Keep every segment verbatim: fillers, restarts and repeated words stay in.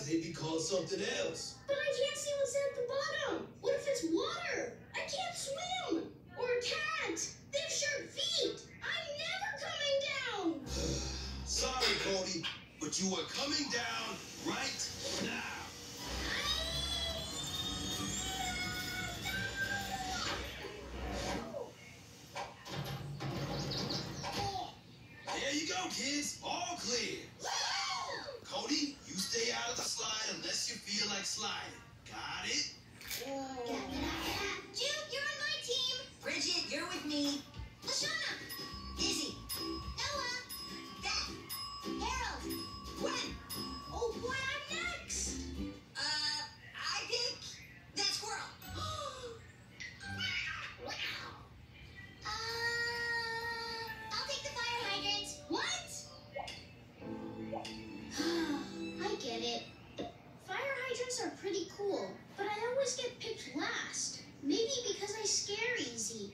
Otherwise, they'd be called something else. But I can't see what's at the bottom. What if it's water? I can't swim. Or a cat. They have sharp feet. I'm never coming down. Sorry, Cody, but you are coming down right now. There you go, kids. All clear. Cody, you stay out of the slide unless you feel like sliding. Got it? Jude, you're on my team. Bridget, you're with me. Lashana, Izzy, Noah, Beth, Harold, Gwen. Oh boy, I'm next. Uh, I pick that squirrel. Uh, I'll take the fire hydrant. What? I get it. Fire hydrants are pretty cool, but I always get picked last. Maybe because I scare easy.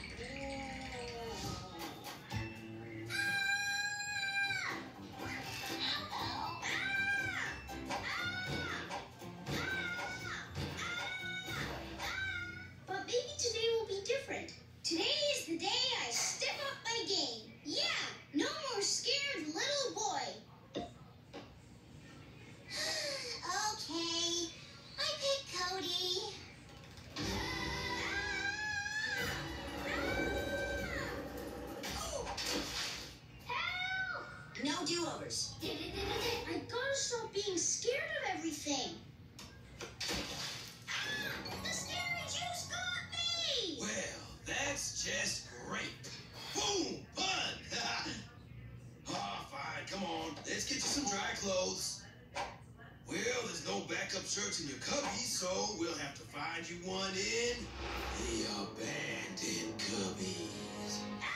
But maybe today will be different. Today is the day I step up my game. Yeah, no more scared little boy. Okay, I pick Cody. Help! No do-overs. I gotta stop being scared of everything. The scary juice got me! Well, that's just great. Boom! Fun! Ah, fine. Come on. Let's get you some dry clothes. Well, there's no backup shirts in your cubby, so we'll have to find you one in the abandoned cubbies.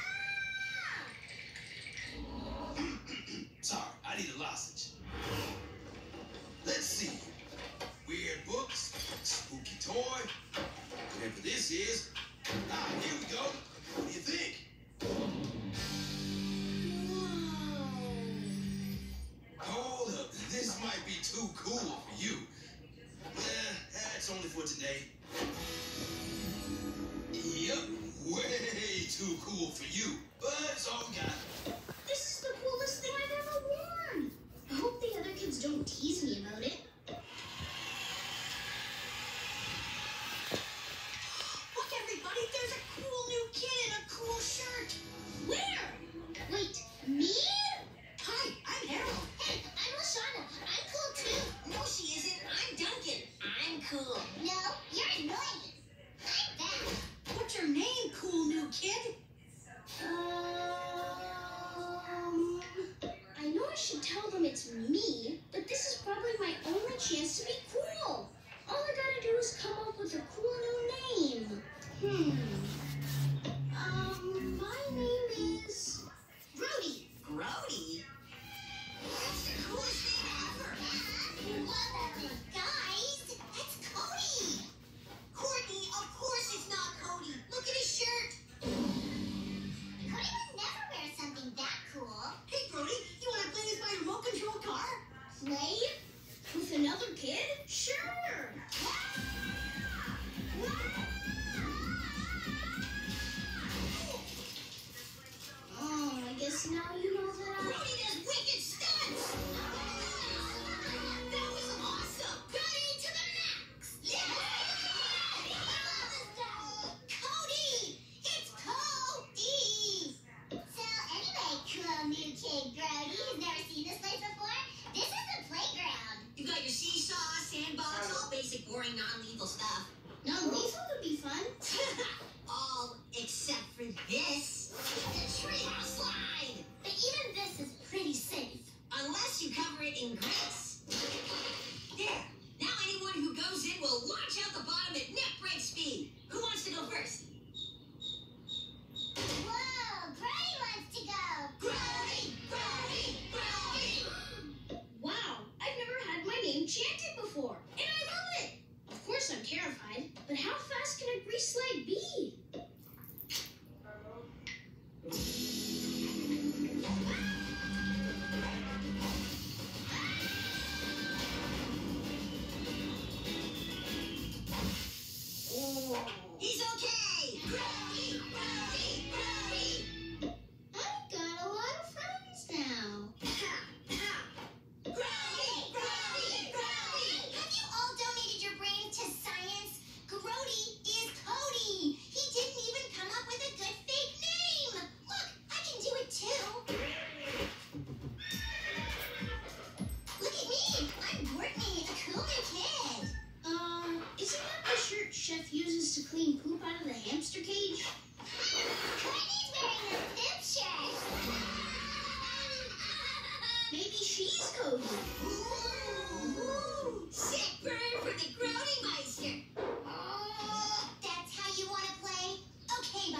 Sorry, I need a lozenge. Let's see. Weird books, spooky toy, whatever this is. Ah, here we go. What do you think? Hold up. This might be too cool for you. Eh, that's only for today. Yep, way too cool for you. But it's all we got. This is the coolest thing I've ever worn. I hope the other kids don't tease me about it. Look, everybody, there's a cool new kid in a cool shirt. Where? Wait, me? Hi, I'm Harold. Hey, I'm Lashana. I'm cool too. No, she isn't. I'm Duncan. I'm cool. No, you're annoying. I'm Beth. What's your name, cool new kid? Uh...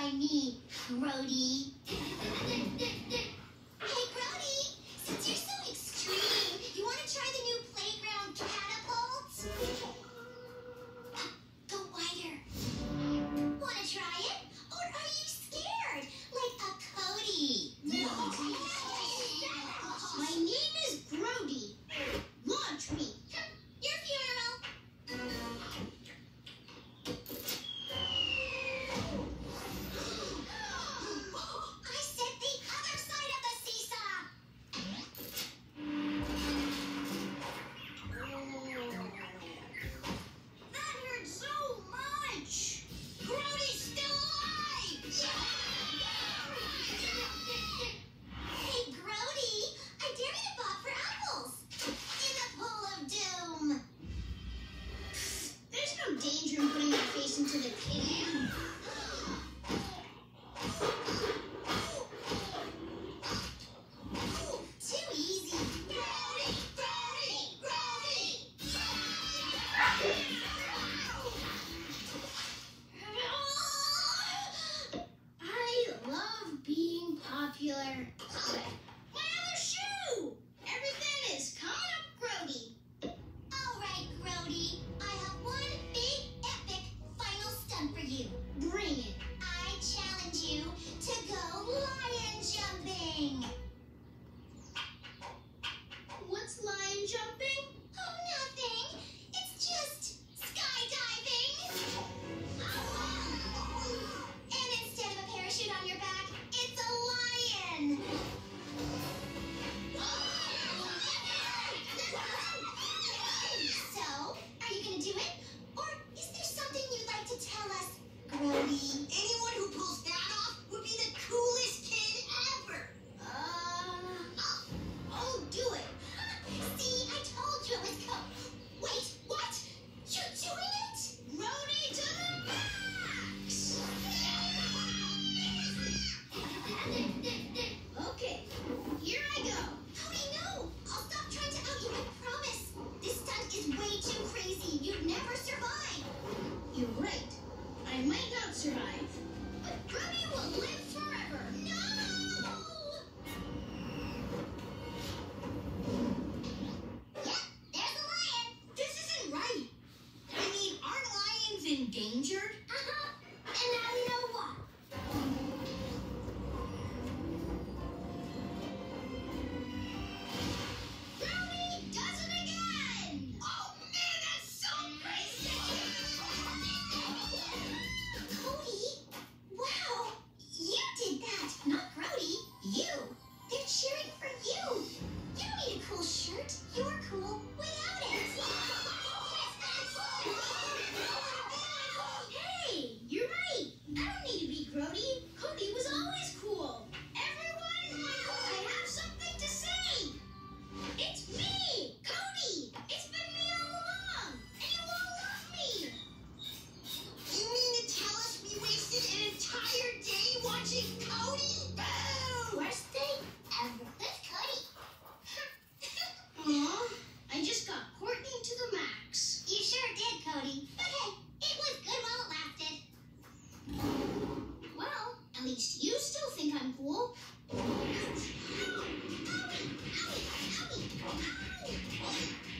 by me, Grody. Hey, Grody, since you're so extreme, you want to try the new playground catapult? Go wider. Want to try it? Or are you scared? Like a Cody? My name is Grody. Launch me. Your funeral. I said the other side of the seesaw. That hurt so much. Grody's still alive. Hey, Grody, I dare you to pop for apples. In the pool of doom. There's no danger in putting my face into the kitty. Too easy. Grody, Grody, Grody. I love being popular. My other shoe! Everything is coming up, Grody. All right, Grody. I have one big, epic final stunt for you. Bring it. I challenge you to go lion jumping. What's lion jumping? Oh, nothing. It's just skydiving. And instead of a parachute on your back, it's a lion. So, are you going to do it? Or is there something you'd like to tell us, Grody? Anyone who pulls that off would be the coolest kid ever. Uh, I'll do it. See, I told you it was co- Wait, what? You're doing it? Grody to the max! Okay, here I go. Cody, no! I'll stop trying to out you, I promise. This stunt is way too crazy. You'd never survive. You're right. I might not survive, but Grody will live forever. No! Yep, there's a lion. This isn't right. I mean, aren't lions endangered? Uh-huh. And now you know what? Grody does it again! Oh man, that's so crazy! Cody? Wow! You did that! Not Grody. You! They're cheering for you! You don't need a cool shirt. You're cool without it! Hey, you're right. I don't need to be Grody. Cody was always cool. Everyone, I have something to say. It's me, Cody. It's been me all along, and you all love me. You mean to tell us we wasted an entire day watching Cody? Boo! Worst day ever. That's Cody. Aw, I just got Courtney to the max. You sure did, Cody. But hey, it was good while it lasted. Well, at least you still think I'm cool. Owie! Owie! Owie! Owie! Ow!